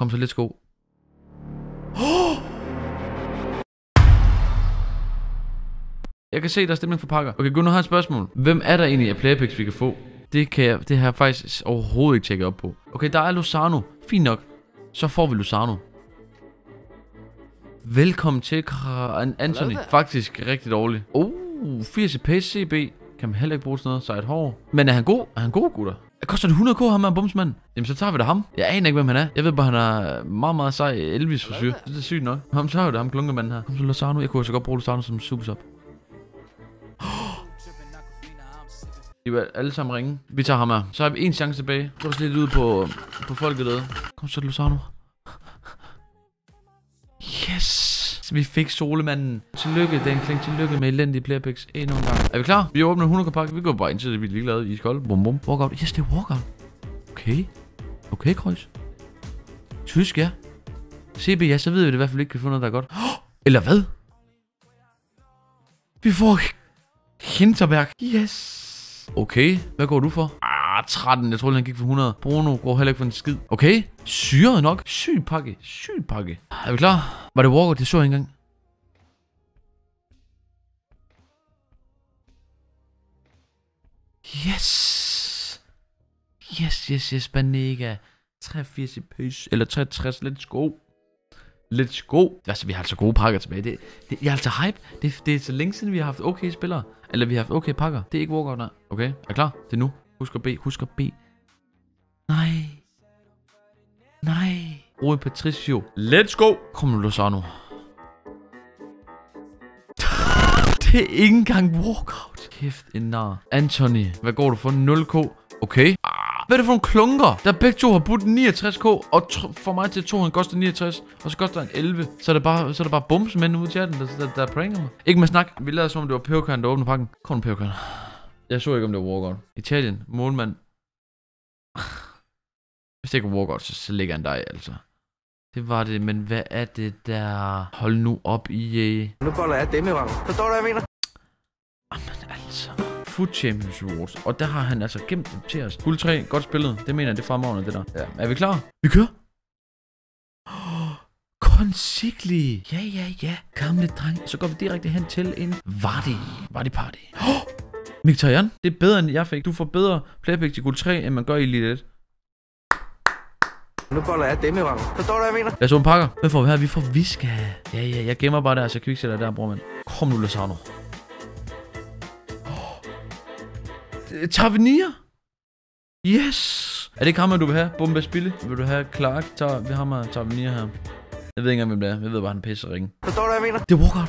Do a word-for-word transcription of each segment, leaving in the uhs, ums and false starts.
Kom så, let's go. Jeg kan se, der er stemning for pakker. Okay, Gunnar har et spørgsmål. Hvem er der egentlig af playerpicks, vi kan få? Det kan jeg, det har jeg faktisk overhovedet ikke tjekket op på. Okay, der er Lozano. Fint nok. Så får vi Lozano. Velkommen til, Anthony. Faktisk rigtig dårligt. Oh, firs i pace C B. Kan man heller ikke bruge sådan noget. Sejt hår. Men er han god? Er han god, gutter? Koster det hundrede k, ham er bomsmand? Jamen, så tager vi da ham. Jeg aner ikke, hvem han er. Jeg ved bare, han er meget, meget sej Elvis for syg. Det er sygt nok. Ham tager vi da ham klunkemanden her. Kom så Lozano. Jeg kunne så godt bruge Lozano som super sub. De vil alle sammen ringe. Vi tager ham her. Så har vi en chance tilbage. Så er der lidt ud på, på folket der. Kom så, Lozano. Yes! Så vi fik solemanden. Tillykke, Dan Kling. Tillykke med elendige playerpicks endnu en gang. Er vi klar? Vi åbner hundrede pakke. Vi går bare ind til det, vi er ligeglade i skold. Bum bum. Walkout. Yes, det er walkout. Okay. Okay, Kreuz. Tysk, ja. C B, ja, så ved vi det i hvert fald ikke, kan få noget, der er godt. Eller hvad? Vi får Hinterberg. Yes. Okay, hvad går du for? Ah, tretten. Jeg troede, han gik for hundrede. Bruno går heller ikke for en skid. Okay, syret nok. Syg pakke. Syg pakke. Er vi klar? Var det Walker? Det så jeg engang. Yes. Yes, yes, yes. Banega. treogfirs i pace. Eller treogtres. Let's go. Let's go. Altså, vi har altså gode pakker tilbage. Det, det, jeg er altså hype. Det, det er så længe siden, vi har haft okay spillere. Eller vi har haft okay pakker. Det er ikke walkout, nej. Okay, er klar? Det er nu. Husk at B. Husk at B. Nej. Nej. Rui Patricio. Let's go. Kom nu, Lozano. Det er ikke engang walkout. Kæft, en nar. Anthony. Hvad går du for? nul k. Okay. Hvad er det for nogle klunker? Der begge to har budt niogtres k, og for mig til to, han koster niogtres, og så koster han elleve. Så er det bare, så er det bare bumsmænd ude i chatten, der, der, der pranker mig. Ikke med snak. Vi lader som om det var Pevkern, der åbnede pakken. Kom nu, Pevkern. Jeg så ikke, om det var walkout. Italien. Målmand. Hvis det ikke var walkout, så, så ligger han dig, altså. Det var det, men hvad er det der? Hold nu op, I A. Nu boller jeg dem i rang. Forstår du, hvad jeg mener? Jamen altså. Food Champions Awards. Og der har han altså gemt dem til os. Guld tre, godt spillet. Det mener jeg, det er fremragende, det der. Ja. Er vi klar? Vi kører. Oh, Consigli. Ja, ja, ja. Gamle dreng. Så går vi direkte hen til en Vardy. Vardy party. Oh, Mkhitaryan. Det er bedre, end jeg fik. Du får bedre playpick til guld tre, end man gør i Elite et. Nu boller jeg dem i rang. Forstår du, hvad jeg mener? Lad os åbne pakker. Hvad får vi her? Vi får Viska. Ja, ja. Jeg gemmer bare der, så kviksætter der, bror, mand. Kom nu, Lozano. Tavernier? Yes! Er det ikke ham, du vil have? Bomba Spille? Vil du have Clark? Tager vi ham og Tavernier her? Jeg ved ikke engang, hvem det er. Jeg ved bare, han pisser ringen. Forstår du, hvad jeg mener? Det er walkout.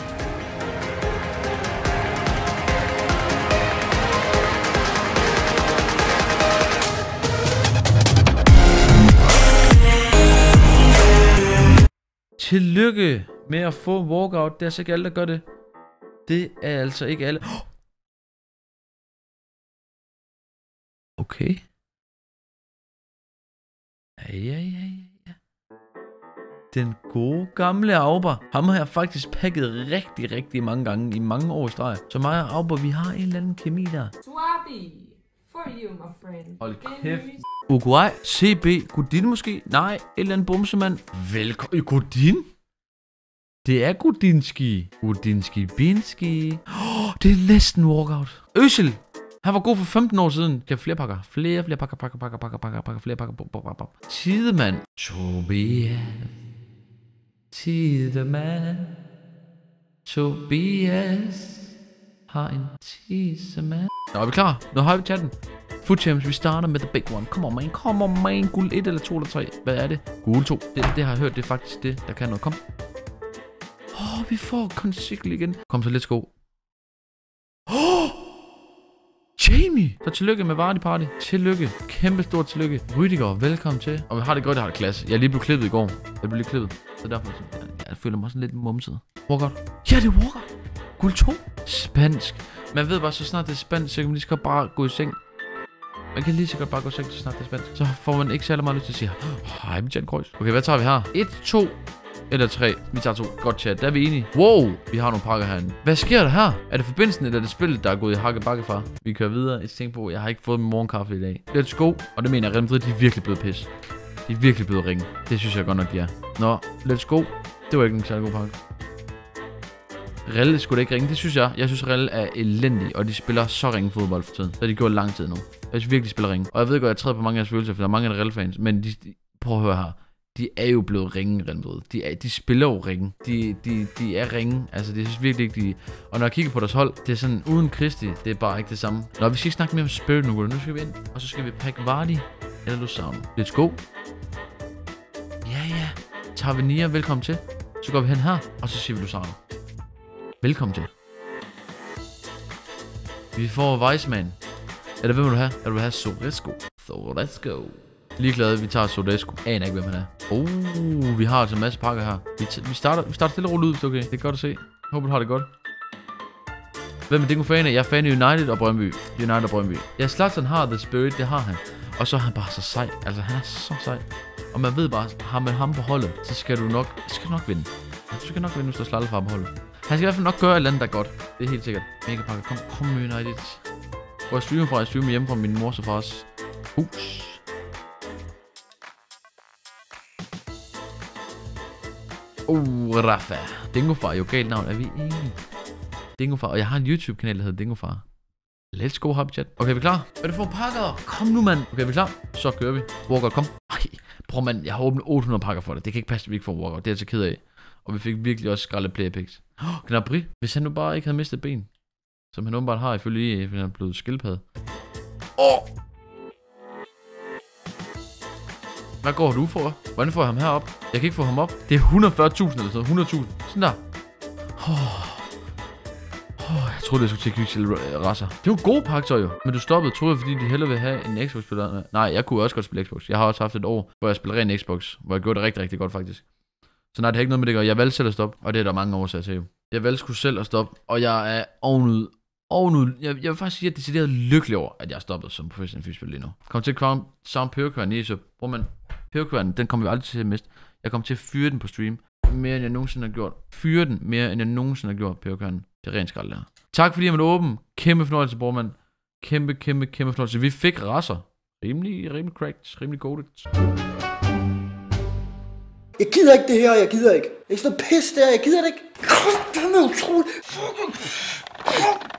Tillykke med at få walkout. Det er altså ikke alle, der gør det. Det er altså ikke alle. Okay. Ja, ja, ja, ja. Den gode gamle Auber. Ham har jeg faktisk pakket rigtig, rigtig mange gange i mange år i streg. Så mig og Auber, vi har en eller anden kemi der. Swabi. For you, my friend. Hold kæft. Uruguay. C B. Godin måske? Nej. Et eller andet bumsemand. Velkommen. Godin? Det er Godinski. Godinski Binski. Oh, det er næsten walkout. Øssel. Han var god for femten år siden. Det er flere pakker. Flere, flere pakker, pakker, pakker, pakker, pakker, pakker, flere pakker. pakker. Tidemand. Tobias. Tidemand. Tobias. Har en tissemand. Nå, er vi klar? Nu har vi chatten. Food Champs, vi starter med the big one. Come on, man. Come on, man. Guld et eller to eller tre. Hvad er det? Guld to. Det, det har jeg hørt. Det er faktisk det, der kan noget. Kom. Åh, oh, vi får Consigli igen. Kom så, let's go. Åh! Oh! Jamie! Så tillykke med Vardy Party. Tillykke. Kæmpe stort tillykke. Rydiger, velkommen til. Og vi har det godt, jeg har det klasse. Jeg er lige blevet klippet i går. Jeg blev lige klippet. Så derfor, jeg, jeg føler mig sådan lidt mumset. Walkout. Ja, det er walkout. Guld to. Spansk. Man ved bare, så snart det er spansk, så kan man lige så godt bare gå i seng. Man kan lige så godt bare gå i seng, så snart det er spansk. Så får man ikke særlig meget lyst til at sige, hej, med Jan Kreuz. Okay, hvad tager vi her? et, to eller tre. Vi tager to. Godt chat. Der er vi enige. Wow, vi har nogle pakker herinde. Hvad sker der her? Er det forbindelsen, eller er det spillet, der er gået i hakke bakke fra? Vi kører videre. Jeg tænker på, jeg har ikke fået min morgenkaffe i dag. Let's go. Og det mener jeg, Real Madrid, de er virkelig blevet pis. De er virkelig blevet ringe. Det synes jeg godt nok, de er. Nå, let's go. Det var ikke en særlig god pakke. Relle skulle da ikke ringe. Det synes jeg. Jeg synes, Relle er elendig, og de spiller så ringe fodbold for tiden. Det har de gjort lang tid nu. Jeg synes virkelig, de spiller ringe. Og jeg ved godt, jeg træder på mange af jeres følelser, for der er mange af Relle-fans. Men de, de, prøv at høre her. De er jo blevet ringe, Real Madrid. De, er, de spiller jo ringe. De, de, de er ringe. Altså, det synes virkelig ikke, de... Og når jeg kigger på deres hold, det er sådan, uden Christi, det er bare ikke det samme. Nå, vi skal ikke snakke mere om Spirit nu, nu skal vi ind. Og så skal vi pakke Vardy eller Lozano. Let's go. Ja, ja. Tavernier, velkommen til. Så går vi hen her, og så siger vi Lozano. Velkommen til. Vi får Weissman. Eller hvem vil du have? Eller vil du have Soresco? Soresco. Ligeglade, vi tager Soresco. Aner ikke, hvem han er. Oh, vi har altså en masse pakker her. Vi, vi, starter, vi starter stille og roligt ud, hvis det er okay. Det er godt at se. Jeg håber, du har det godt. Hvem er Dingo fan af? Jeg er fan af United og Brøndby. United og Brøndby. Ja, Zlatan har The Spirit, det har han. Og så er han bare så sej. Altså, han er så sej. Og man ved bare, har man ham på holdet, så skal du nok, skal du nok vinde. Du skal nok vinde, hvis du slår fra på holdet. Han skal i hvert fald nok gøre et eller andet, der er godt. Det er helt sikkert. Mega pakke. Kom, kom United. Hvor jeg streamer fra, jeg streamer hjemme fra min mors og fars hus. Oh, Rafa. Dingofar, jo galt navn. Er vi enige? Dingofar. Og jeg har en YouTube-kanal, der hedder Dingofar. Let's go, happy chat. Okay, er vi klar? Er det for pakker? Kom nu, mand. Okay, er vi klar? Så kører vi. Walker, kom. Ej, prøv mand, jeg har åbnet otte hundrede pakker for dig. Det kan ikke passe, at vi ikke får Walker. Det er jeg så ked af. Og vi fik virkelig også skraldet player picks. Oh, Gnabry. Hvis han nu bare ikke havde mistet ben. Som han åbenbart har ifølge E A, fordi han er blevet skildpadde. Åh! Oh! Hvad går du for? Hvordan får jeg ham herop? Jeg kan ikke få ham op. Det er et hundrede og fyrre tusind eller sådan noget. hundrede tusind. Sådan der. Oh. Oh, jeg troede, jeg skulle til at kigge til Rasser. Det var gode pakker så jo. Men du stoppede, troede jeg, fordi de hellere vil have en Xbox-spiller. Nej, jeg kunne også godt spille Xbox. Jeg har også haft et år, hvor jeg spillede ren Xbox. Hvor jeg gjorde det rigtig, rigtig godt faktisk. Så nej, det har ikke noget med det at gøre. Jeg valgte selv at stoppe. Og det er der mange årsager til. Jeg valgte sgu selv at stoppe. Og jeg er ovenud. Ovenud. Jeg, jeg vil faktisk sige, at det er lykkelig over, at jeg har stoppet som professionel fodboldspiller lige nu. Kom til at komme sammen Pørkværn i så. Bror man. Pørkværn, den kommer vi aldrig til at miste. Jeg kommer til at fyre den på stream. Mere end jeg nogensinde har gjort. Fyre den mere end jeg nogensinde har gjort, Pørkværn. Det er rent skrald der. Tak fordi jeg måtte åben. Kæmpe fornøjelse, bror mand. Kæmpe, kæmpe, kæmpe fornøjelse. Vi fik Rasser. Rimelig, rimelig cracked. Rimelig goated. Jeg gider ikke det her, jeg gider ikke. Det er sådan noget pis der, jeg gider det ikke. Det er utroligt.